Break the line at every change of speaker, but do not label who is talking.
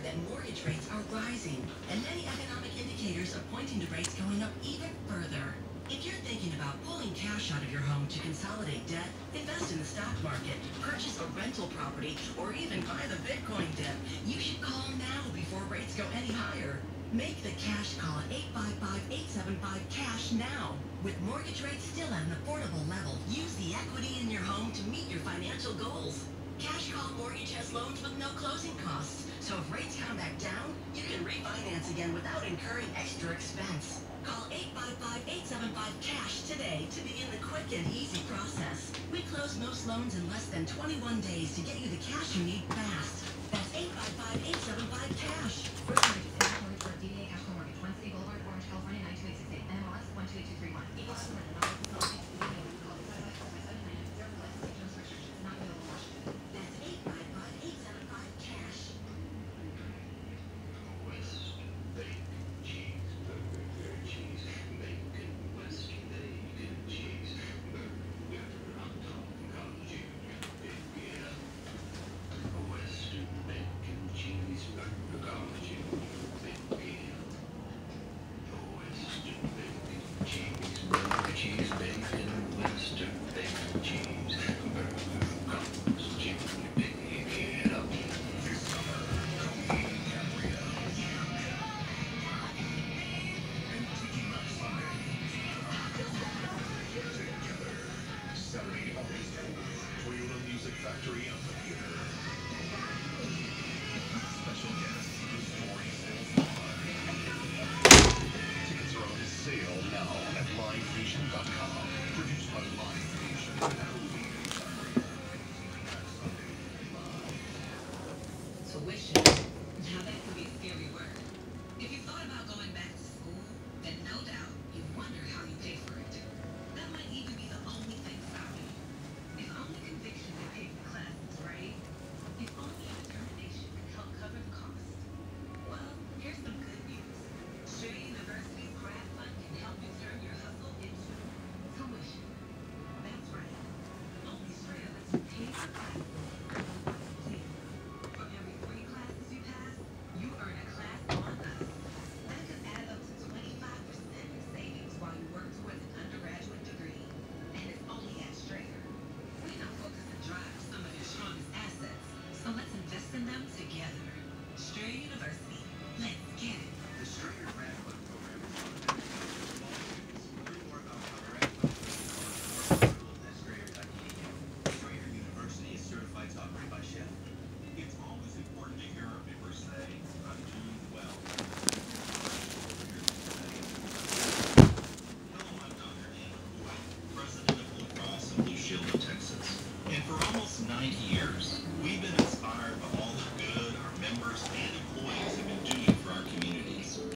that mortgage rates are rising, and many economic indicators are pointing to rates going up even further. If you're thinking about pulling cash out of your home to consolidate debt, invest in the stock market, purchase a rental property, or even buy the Bitcoin dip, you should call now before rates go any higher. Make the cash call at 855-875-CASH now. With mortgage rates still at an affordable level, use the equity in your home to meet your financial goals. Cash Call Mortgage has loans with no closing costs, so if rates come back down, you can refinance again without incurring extra expense. Call 855-875-CASH today to begin the quick and easy process. We close most loans in less than 21 days to get you the cash you need fast. That's 855-875-CASH.
First mortgage is mortgage for DBA Cash Call Mortgage, 1 City Boulevard, Orange, California, 92868, NMLS 128231. Equal to the number of policies to be made. Call 855-579-0 license terms restrictions not available in Washington.
That's 855-875-CASH.
West Bacon Cheeseburger, cheese, bacon, West Bacon Cheeseburger. I'm talking college union, pick it up. Western Bacon Cheeseburger, college union, pick it up. Western Bacon Cheeseburger, cheese, bacon, Western Bacon Cheeseburger, college union, pick it up. This summer, go eat Caprio. And Tiki Max Sunday. Together. Saturday, August 4th. Toyota Music Factory Amphitheater. Special guest, the Story Sales Live. Tickets are on sale now at livenation.com. Produced by Live Nation.
Tuition. Now that can be a scary word. If you thought about going back to school, then no doubt you wonder how you pay for it. That might even be the only thing stopping you. If only conviction could pay for classes, right? If only your determination could help cover the cost. Well, here's some good news. Strayer University's grant fund can help you turn your hustle into tuition. That's right. Only Strayer lets you pay for classes. For every 3 classes you pass, you earn a class on us. That could add up to 25% in savings while you work towards an undergraduate degree. And it's only at Strayer. We know focus and drive are some of your strongest assets, so let's invest in them together. Strayer University. Let's get it.
The Strayer Grant Fund program is funded by small students. Learn more about how grant funding at strayer.edu. Strayer University is certified to operate by Chef. It's always important to hear our members say, I'm doing well. Hello, I'm Dr. Andrew Boyd, president of Blue Cross of Blue Shield of Texas. And for almost 90 years, we've been